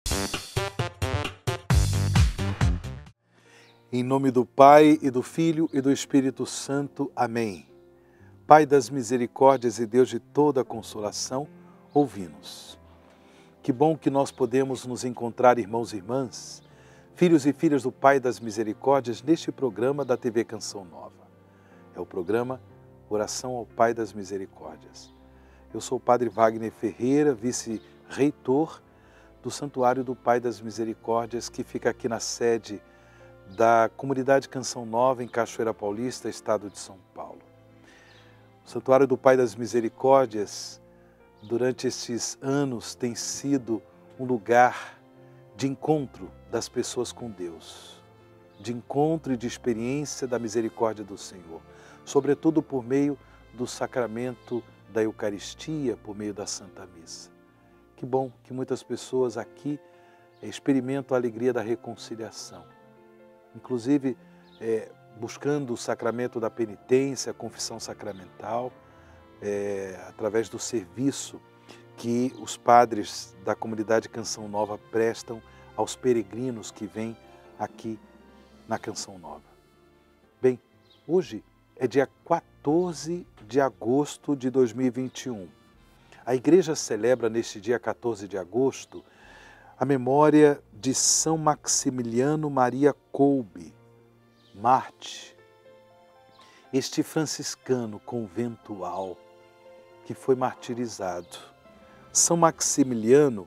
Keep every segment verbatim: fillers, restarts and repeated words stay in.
Em nome do Pai, e do Filho, e do Espírito Santo. Amém. Pai das misericórdias e Deus de toda consolação, ouvi-nos. Que bom que nós podemos nos encontrar, irmãos e irmãs, filhos e filhas do Pai das misericórdias, neste programa da T V Canção Nova. É o programa Oração ao Pai das Misericórdias. Eu sou o Padre Wagner Ferreira, vice-reitor do Santuário do Pai das Misericórdias, que fica aqui na sede da Comunidade Canção Nova, em Cachoeira Paulista, estado de São Paulo. O Santuário do Pai das Misericórdias, durante estes anos, tem sido um lugar de encontro das pessoas com Deus, de encontro e de experiência da misericórdia do Senhor, sobretudo por meio do sacramento da Eucaristia, por meio da Santa Missa. Que bom que muitas pessoas aqui experimentam a alegria da reconciliação, inclusive é, buscando o sacramento da penitência, a confissão sacramental, é, através do serviço que os padres da comunidade Canção Nova prestam aos peregrinos que vêm aqui na Canção Nova. Bem, hoje é dia quatorze de agosto de dois mil e vinte e um. A Igreja celebra neste dia quatorze de agosto a memória de São Maximiliano Maria Kolbe, Marte, este franciscano conventual que foi martirizado. São Maximiliano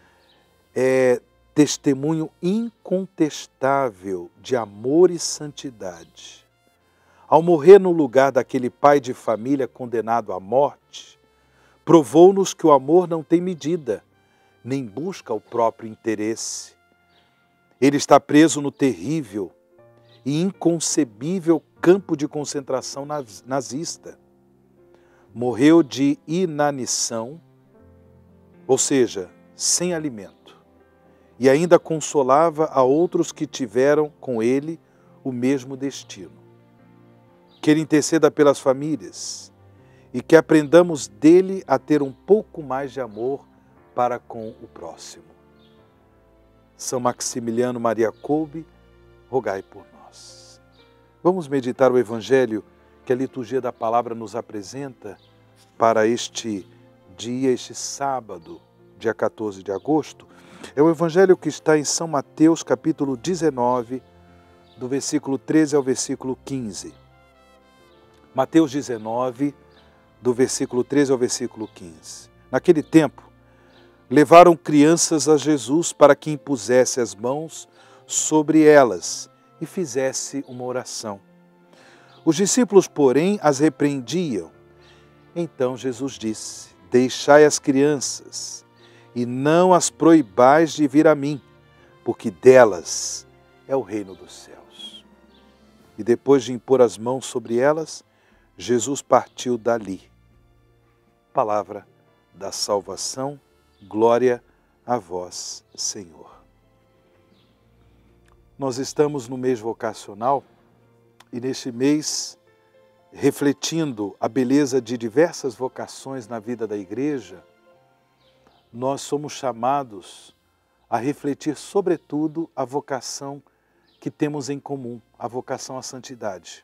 é testemunho incontestável de amor e santidade. Ao morrer no lugar daquele pai de família condenado à morte, provou-nos que o amor não tem medida, nem busca o próprio interesse. Ele está preso no terrível e inconcebível campo de concentração nazista. Morreu de inanição, ou seja, sem alimento, e ainda consolava a outros que tiveram com ele o mesmo destino. Que ele interceda pelas famílias e que aprendamos dele a ter um pouco mais de amor para com o próximo. São Maximiliano Maria Kolbe, rogai por nós. Vamos meditar o Evangelho que a liturgia da palavra nos apresenta para este dia, este sábado, dia quatorze de agosto. É o Evangelho que está em São Mateus, capítulo dezenove, do versículo treze ao versículo quinze. Mateus dezenove, do versículo treze ao versículo quinze. Naquele tempo, levaram crianças a Jesus para que impusesse as mãos sobre elas e fizesse uma oração. Os discípulos, porém, as repreendiam. Então Jesus disse: deixai as crianças e não as proibais de vir a mim, porque delas é o reino dos céus. E depois de impor as mãos sobre elas, Jesus partiu dali. Palavra da salvação, glória a vós, Senhor. Nós estamos no mês vocacional e neste mês, refletindo a beleza de diversas vocações na vida da igreja, nós somos chamados a refletir sobretudo a vocação que temos em comum, a vocação à santidade.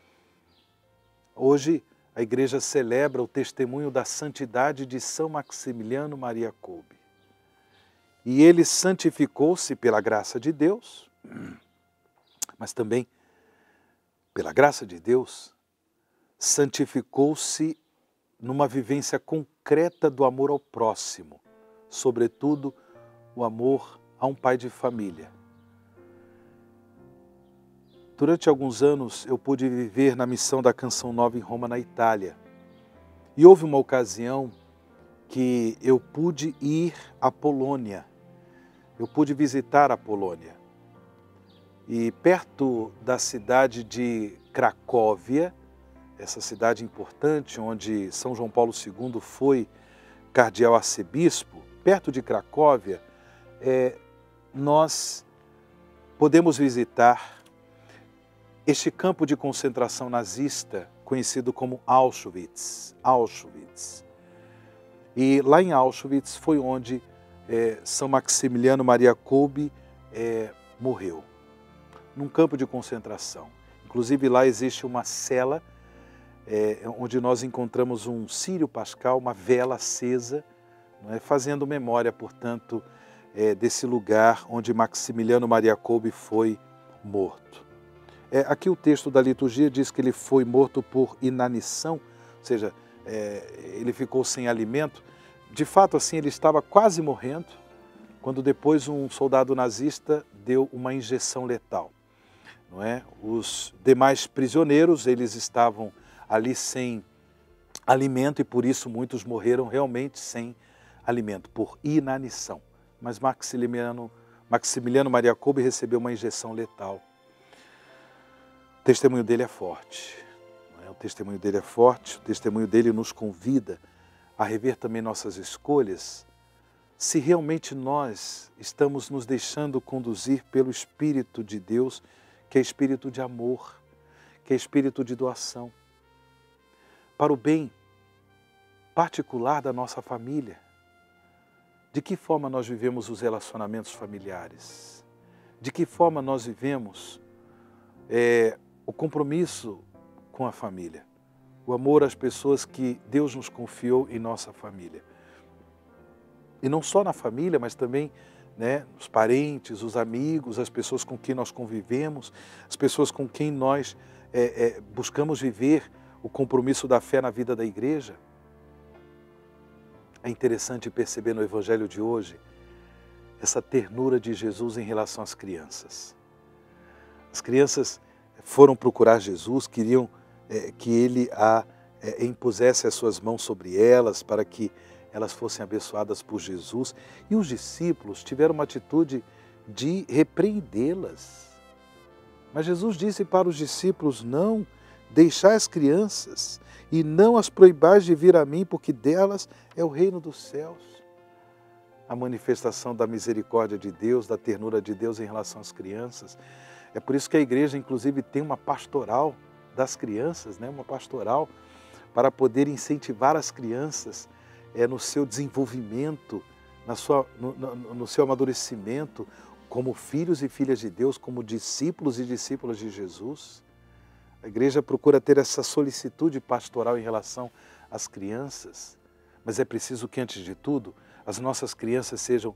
Hoje, a igreja celebra o testemunho da santidade de São Maximiliano Maria Kolbe. E ele santificou-se pela graça de Deus, mas também, pela graça de Deus, santificou-se numa vivência concreta do amor ao próximo, sobretudo o amor a um pai de família. Durante alguns anos eu pude viver na missão da Canção Nova em Roma, na Itália. E houve uma ocasião que eu pude ir à Polônia. Eu pude visitar a Polônia. E perto da cidade de Cracóvia, essa cidade importante onde São João Paulo segundo foi cardeal arcebispo, perto de Cracóvia, é, nós podemos visitar este campo de concentração nazista, conhecido como Auschwitz. Auschwitz. E lá em Auschwitz foi onde é, São Maximiliano Maria Kolbe é, morreu num campo de concentração. Inclusive lá existe uma cela é, onde nós encontramos um círio pascal, uma vela acesa, não é? Fazendo memória, portanto, é, desse lugar onde Maximiliano Maria Kolbe foi morto. É, aqui o texto da liturgia diz que ele foi morto por inanição, ou seja, é, ele ficou sem alimento. De fato, assim, ele estava quase morrendo, quando depois um soldado nazista deu uma injeção letal. Não é? Os demais prisioneiros, eles estavam ali sem alimento e por isso muitos morreram realmente sem alimento, por inanição. Mas Maximiliano, Maximiliano Maria Kolbe recebeu uma injeção letal. O testemunho dele é forte. Não é? O testemunho dele é forte, o testemunho dele nos convida a rever também nossas escolhas, se realmente nós estamos nos deixando conduzir pelo Espírito de Deus, que é espírito de amor, que é espírito de doação, para o bem particular da nossa família. De que forma nós vivemos os relacionamentos familiares? De que forma nós vivemos é, o compromisso com a família? O amor às pessoas que Deus nos confiou em nossa família. E não só na família, mas também, né, os parentes, os amigos, as pessoas com quem nós convivemos, as pessoas com quem nós é, é, buscamos viver o compromisso da fé na vida da igreja. É interessante perceber no Evangelho de hoje essa ternura de Jesus em relação às crianças. As crianças foram procurar Jesus, queriam é, que ele a, é, impusesse as suas mãos sobre elas para que elas fossem abençoadas por Jesus. E os discípulos tiveram uma atitude de repreendê-las. Mas Jesus disse para os discípulos: não, deixai as crianças e não as proibais de vir a mim, porque delas é o reino dos céus. A manifestação da misericórdia de Deus, da ternura de Deus em relação às crianças. É por isso que a igreja, inclusive, tem uma pastoral das crianças, né? Uma pastoral para poder incentivar as crianças é, no seu desenvolvimento, na sua, no, no, no seu amadurecimento, como filhos e filhas de Deus, como discípulos e discípulas de Jesus. A igreja procura ter essa solicitude pastoral em relação às crianças, mas é preciso que, antes de tudo, as nossas crianças sejam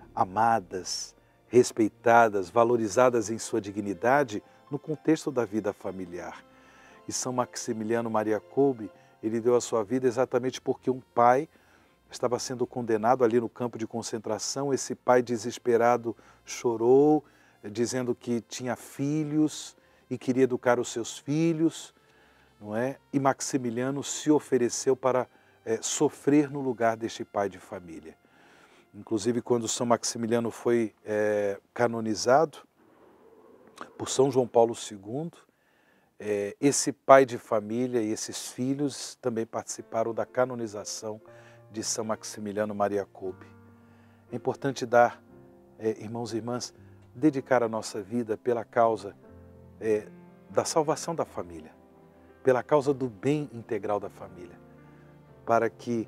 amadas, respeitadas, valorizadas em sua dignidade no contexto da vida familiar. E São Maximiliano Maria Kolbe, ele deu a sua vida exatamente porque um pai estava sendo condenado ali no campo de concentração. Esse pai desesperado chorou, dizendo que tinha filhos e queria educar os seus filhos, não é? E Maximiliano se ofereceu para é, sofrer no lugar deste pai de família. Inclusive, quando São Maximiliano foi é, canonizado por São João Paulo segundo, é, esse pai de família e esses filhos também participaram da canonização de São Maximiliano Maria Kolbe. É importante dar, é, irmãos e irmãs, dedicar a nossa vida pela causa é, da salvação da família, pela causa do bem integral da família, para que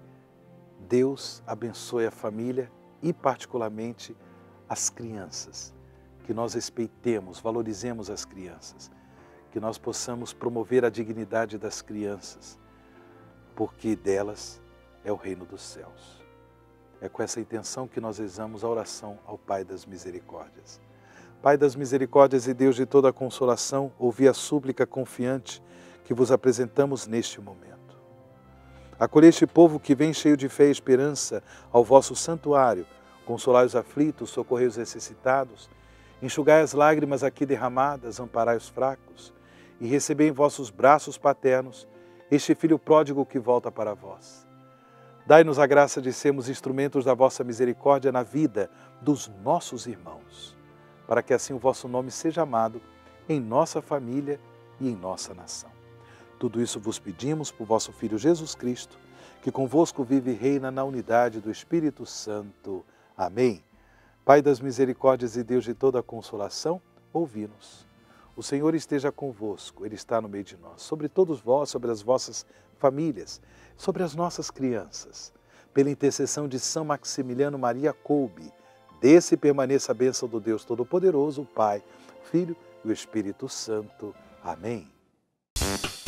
Deus abençoe a família e particularmente as crianças, que nós respeitemos, valorizemos as crianças, que nós possamos promover a dignidade das crianças, porque delas é o reino dos céus. É com essa intenção que nós rezamos a oração ao Pai das Misericórdias. Pai das Misericórdias e Deus de toda a consolação, ouvi a súplica confiante que vos apresentamos neste momento. Acolhei este povo que vem cheio de fé e esperança ao vosso santuário, consolai os aflitos, socorrei os necessitados, enxugai as lágrimas aqui derramadas, amparai os fracos, e recebei em vossos braços paternos este filho pródigo que volta para vós. Dai-nos a graça de sermos instrumentos da vossa misericórdia na vida dos nossos irmãos, para que assim o vosso nome seja amado em nossa família e em nossa nação. Tudo isso vos pedimos por vosso Filho Jesus Cristo, que convosco vive e reina na unidade do Espírito Santo. Amém. Pai das misericórdias e Deus de toda a consolação, ouvi-nos. O Senhor esteja convosco, Ele está no meio de nós, sobre todos vós, sobre as vossas famílias, sobre as nossas crianças. pela intercessão de São Maximiliano Maria Kolbe, desça e permaneça a bênção do Deus Todo-Poderoso, o Pai, Filho e o Espírito Santo. Amém.